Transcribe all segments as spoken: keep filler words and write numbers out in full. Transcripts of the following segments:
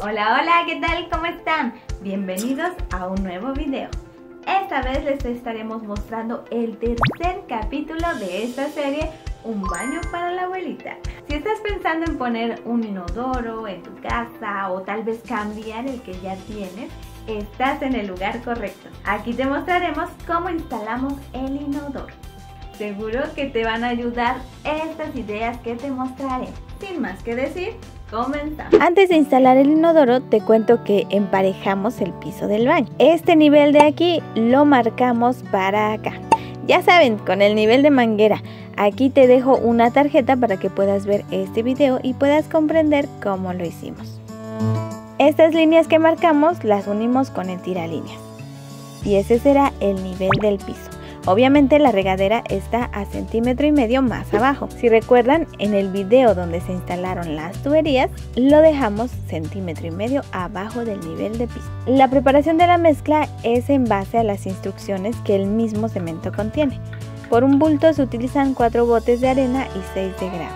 Hola, hola, ¿qué tal? ¿Cómo están? Bienvenidos a un nuevo video. Esta vez les estaremos mostrando el tercer capítulo de esta serie, Un baño para la abuelita. Si estás pensando en poner un inodoro en tu casa o tal vez cambiar el que ya tienes, estás en el lugar correcto. Aquí te mostraremos cómo instalamos el inodoro. Seguro que te van a ayudar estas ideas que te mostraré. Sin más que decir, comenzamos. Antes de instalar el inodoro, te cuento que emparejamos el piso del baño. Este nivel de aquí lo marcamos para acá. Ya saben, con el nivel de manguera. Aquí te dejo una tarjeta para que puedas ver este video y puedas comprender cómo lo hicimos. Estas líneas que marcamos las unimos con el tiralíneas. Y ese será el nivel del piso. Obviamente la regadera está a centímetro y medio más abajo. Si recuerdan, en el video donde se instalaron las tuberías, lo dejamos centímetro y medio abajo del nivel de piso. La preparación de la mezcla es en base a las instrucciones que el mismo cemento contiene. Por un bulto se utilizan cuatro botes de arena y seis de grava.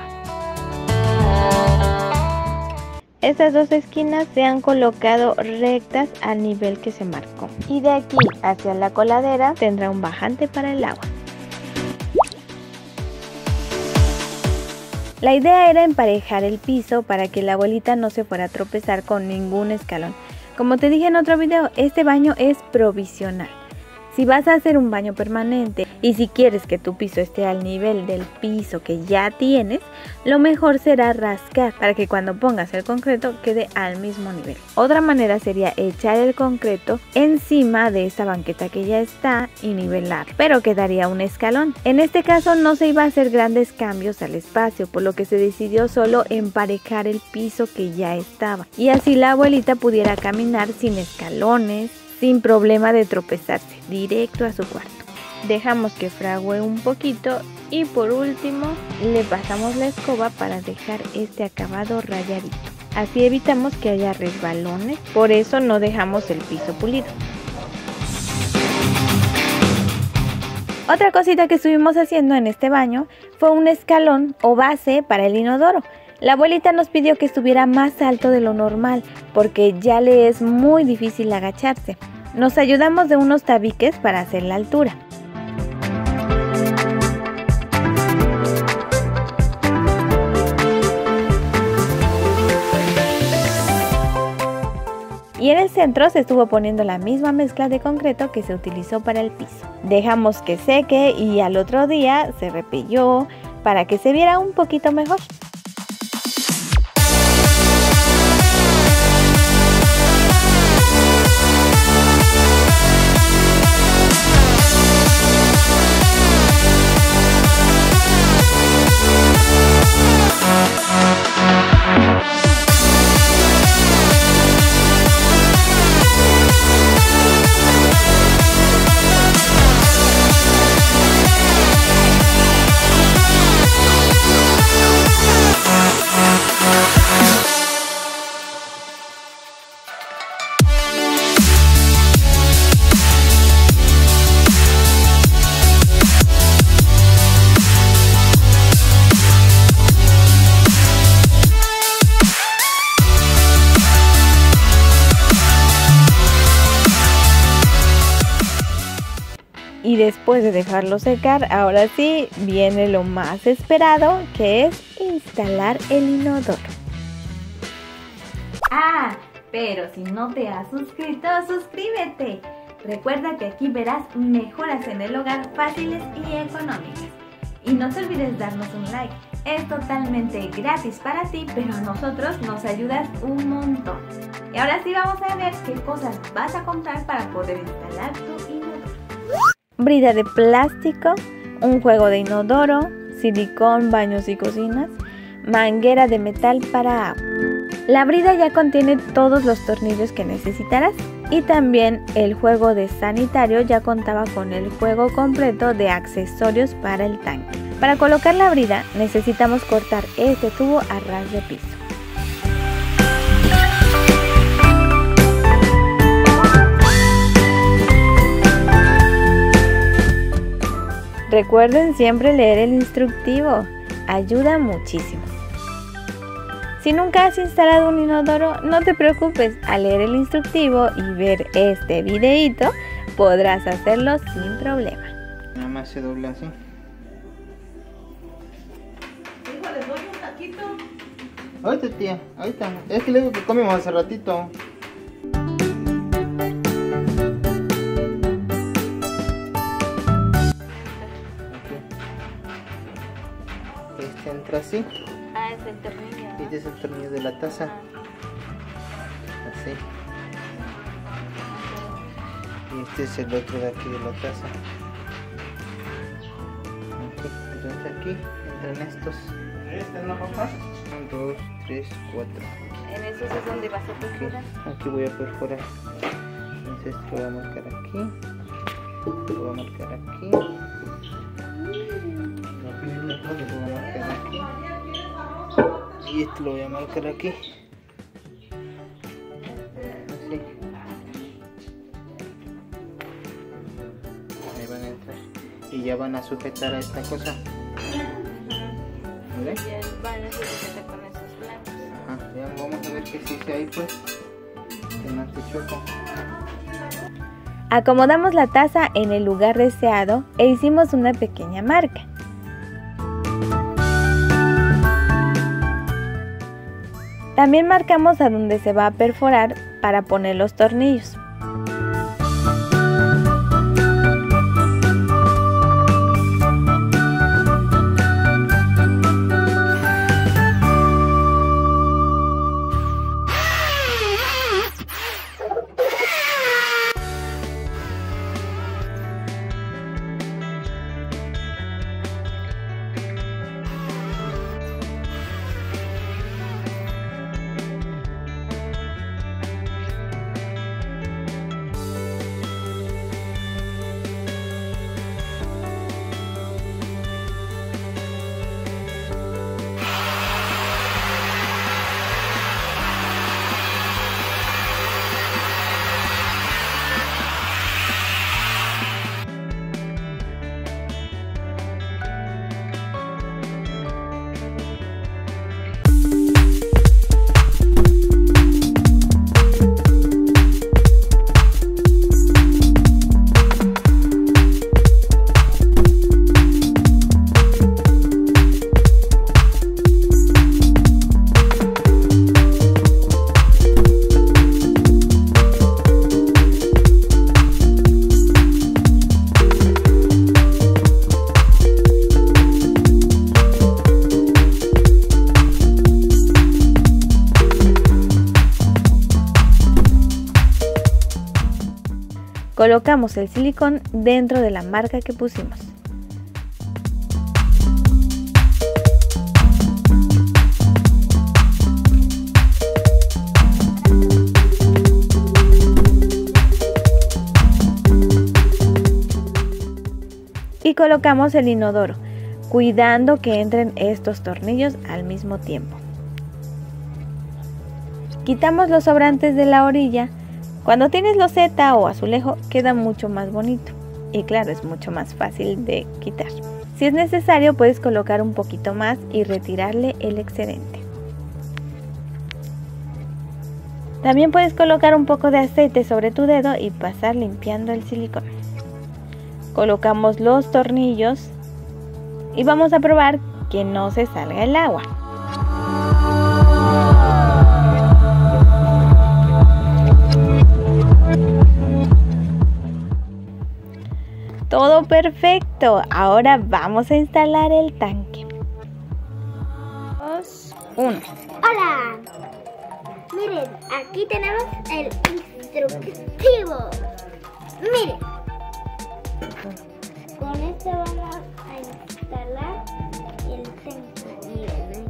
Estas dos esquinas se han colocado rectas al nivel que se marcó. Y de aquí hacia la coladera tendrá un bajante para el agua. La idea era emparejar el piso para que la abuelita no se fuera a tropezar con ningún escalón. Como te dije en otro video, este baño es provisional. Si vas a hacer un baño permanente y si quieres que tu piso esté al nivel del piso que ya tienes, lo mejor será rascar para que cuando pongas el concreto quede al mismo nivel. Otra manera sería echar el concreto encima de esa banqueta que ya está y nivelar, pero quedaría un escalón. En este caso no se iba a hacer grandes cambios al espacio, por lo que se decidió solo emparejar el piso que ya estaba y así la abuelita pudiera caminar sin escalones, sin problema de tropezarse, directo a su cuarto. Dejamos que fragüe un poquito y por último le pasamos la escoba para dejar este acabado rayadito. Así evitamos que haya resbalones, por eso no dejamos el piso pulido. Otra cosita que estuvimos haciendo en este baño fue un escalón o base para el inodoro. La abuelita nos pidió que estuviera más alto de lo normal porque ya le es muy difícil agacharse. Nos ayudamos de unos tabiques para hacer la altura. Y en el centro se estuvo poniendo la misma mezcla de concreto que se utilizó para el piso. Dejamos que seque y al otro día se repelló para que se viera un poquito mejor. Y después de dejarlo secar, ahora sí viene lo más esperado, que es instalar el inodoro. Ah, pero si no te has suscrito, suscríbete. Recuerda que aquí verás mejoras en el hogar fáciles y económicas. Y no te olvides darnos un like. Es totalmente gratis para ti, pero a nosotros nos ayudas un montón. Y ahora sí vamos a ver qué cosas vas a comprar para poder instalar tu inodoro. Brida de plástico, un juego de inodoro, silicón, baños y cocinas, manguera de metal para agua. La brida ya contiene todos los tornillos que necesitarás y también el juego de sanitario ya contaba con el juego completo de accesorios para el tanque. Para colocar la brida necesitamos cortar este tubo a ras de piso. Recuerden siempre leer el instructivo, ayuda muchísimo. Si nunca has instalado un inodoro, no te preocupes, al leer el instructivo y ver este videito podrás hacerlo sin problema. Nada más se dobla así. Hijo, ¿les doy un taquito? Ahorita, tía, ahorita. Es que le digo que comimos hace ratito. Aquí. Este entra así. Ah, es el tornillo. Este es el tornillo de la taza. Así. Y este es el otro de aquí de la taza. Aquí. Entonces aquí entran estos. ¿Este no, papá? Un, dos, tres, cuatro. En esos es donde vas a Aquí, perforar. aquí voy a perforar. Entonces esto lo voy a marcar aquí. Lo voy a marcar aquí. Lo voy a marcar aquí. Y esto lo voy a marcar aquí. Así. Ahí van a entrar. Y ya van a sujetar a esta cosa. ¿Vale? Y el baño se sujeta con esos blancos. Ajá, ya vamos a ver que si se ahí pues. Que no te choca. Acomodamos la taza en el lugar deseado e hicimos una pequeña marca. También marcamos a donde se va a perforar para poner los tornillos. Colocamos el silicón dentro de la marca que pusimos. Y colocamos el inodoro, cuidando que entren estos tornillos al mismo tiempo. Quitamos los sobrantes de la orilla. Cuando tienes loseta o azulejo queda mucho más bonito y claro, es mucho más fácil de quitar. Si es necesario puedes colocar un poquito más y retirarle el excedente. También puedes colocar un poco de aceite sobre tu dedo y pasar limpiando el silicón. Colocamos los tornillos y vamos a probar que no se salga el agua. Todo perfecto, ahora vamos a instalar el tanque. dos, uno. Hola, miren, aquí tenemos el instructivo. Miren, con esto vamos a instalar el tanque. Miren,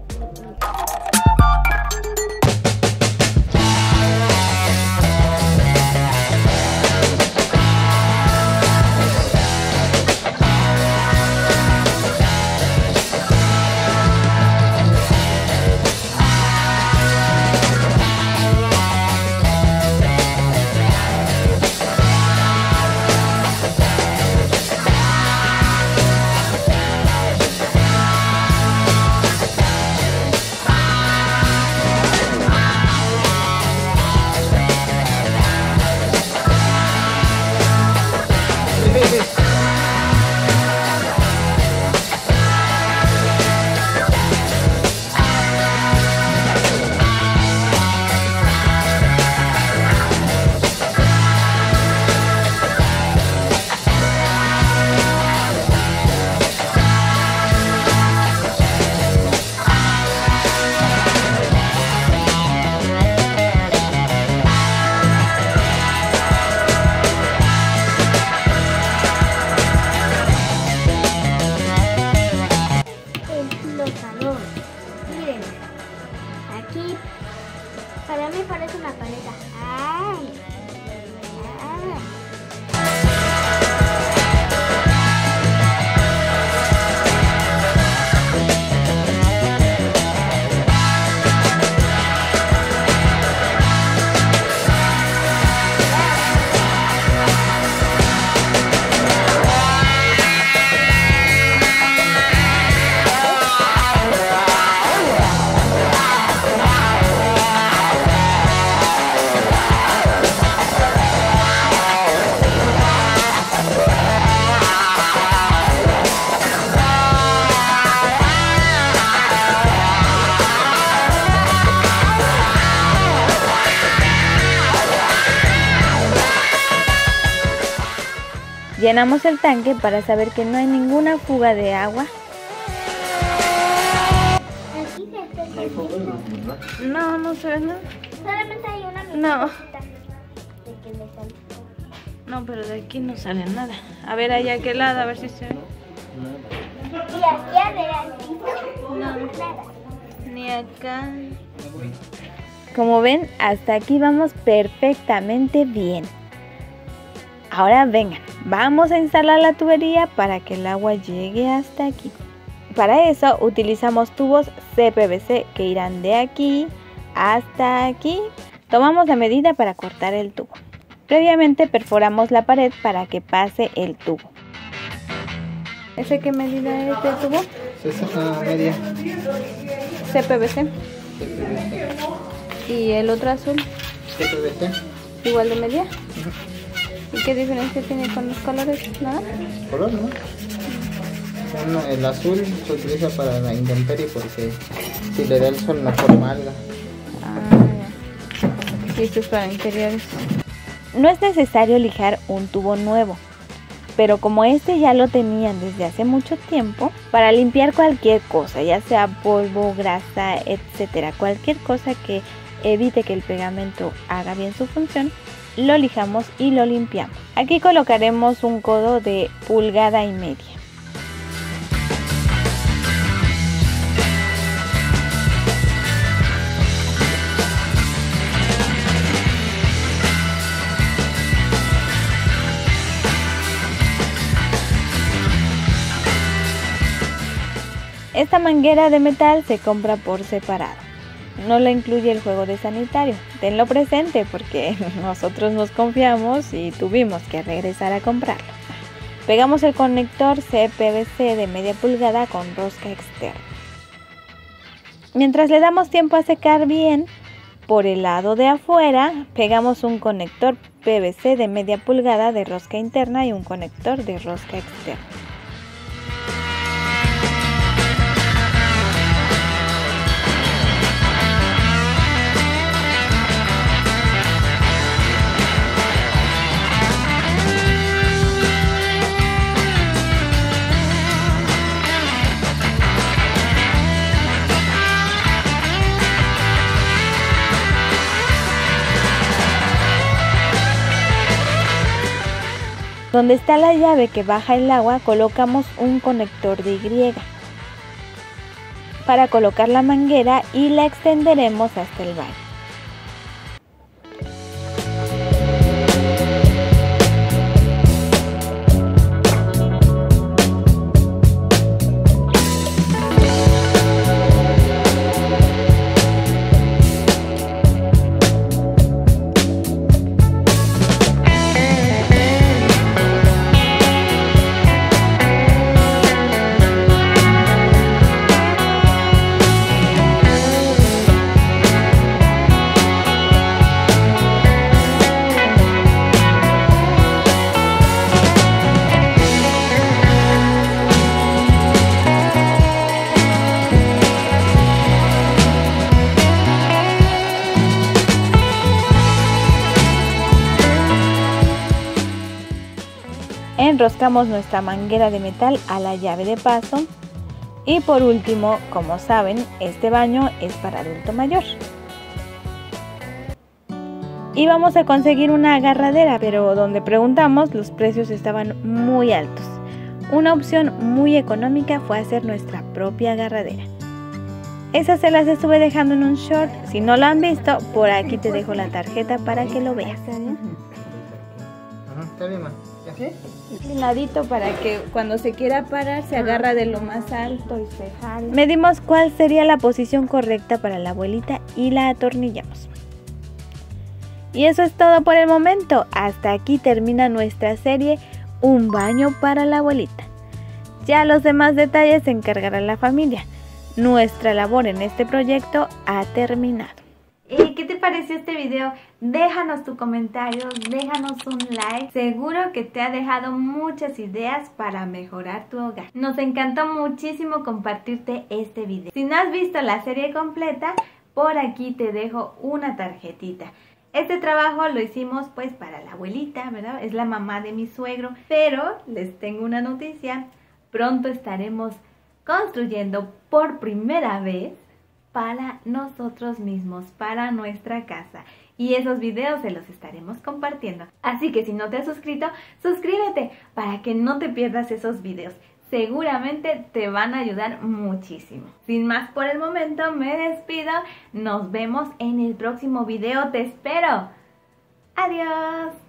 Llenamos el tanque para saber que no hay ninguna fuga de agua. Aquí se está haciendo. No, no se ve nada. Solamente hay una No. mitad de que le sale. No, pero de aquí no sale nada. A ver allá aquel lado, a ver si se ve. Y aquí arriba el piso, No. nada. Ni acá. Como ven, hasta aquí vamos perfectamente bien. Ahora vengan, vamos a instalar la tubería para que el agua llegue hasta aquí. Para eso utilizamos tubos C P V C que irán de aquí hasta aquí. Tomamos la medida para cortar el tubo. Previamente perforamos la pared para que pase el tubo. ¿Ese qué medida es de tubo? sesenta media. C P V C. C P V C. ¿Y el otro azul? C P V C. ¿Igual de media? Ujú. ¿Y qué diferencia tiene con los colores? ¿Nada? Color, ¿no? Uno, el azul se utiliza para la intemperie porque si le da el sol no forma alga. Ah, ya. Y esto es para interiores. No es necesario lijar un tubo nuevo, pero como este ya lo tenían desde hace mucho tiempo, para limpiar cualquier cosa, ya sea polvo, grasa, etcétera, cualquier cosa que evite que el pegamento haga bien su función, lo lijamos y lo limpiamos. Aquí colocaremos un codo de pulgada y media. Esta manguera de metal se compra por separado. No la incluye el juego de sanitario. Tenlo presente porque nosotros nos confiamos y tuvimos que regresar a comprarlo. Pegamos el conector C P V C de media pulgada con rosca externa. Mientras le damos tiempo a secar bien, por el lado de afuera pegamos un conector P V C de media pulgada de rosca interna y un conector de rosca externa. Donde está la llave que baja el agua, colocamos un conector de Y para colocar la manguera y la extenderemos hasta el baño. Enroscamos nuestra manguera de metal a la llave de paso y por último, como saben, este baño es para adulto mayor. Y vamos a conseguir una agarradera, pero donde preguntamos los precios estaban muy altos. Una opción muy económica fue hacer nuestra propia agarradera. Esa se las estuve dejando en un short. Si no lo han visto, por aquí te dejo la tarjeta para que lo veas. Ajá, está bien, ma. ¿Ya? Inclinadito para que cuando se quiera parar se agarra de lo más alto y se jala. Medimos cuál sería la posición correcta para la abuelita y la atornillamos. Y eso es todo por el momento. Hasta aquí termina nuestra serie Un baño para la abuelita. Ya los demás detalles se encargará la familia. Nuestra labor en este proyecto ha terminado. ¿Y qué te pareció este video? Déjanos tu comentario, déjanos un like. Seguro que te ha dejado muchas ideas para mejorar tu hogar. Nos encantó muchísimo compartirte este video. Si no has visto la serie completa, por aquí te dejo una tarjetita. Este trabajo lo hicimos pues para la abuelita, ¿verdad? Es la mamá de mi suegro, pero les tengo una noticia, pronto estaremos construyendo por primera vez para nosotros mismos, para nuestra casa. Y esos videos se los estaremos compartiendo. Así que si no te has suscrito, suscríbete para que no te pierdas esos videos. Seguramente te van a ayudar muchísimo. Sin más por el momento, me despido. Nos vemos en el próximo video. ¡Te espero! ¡Adiós!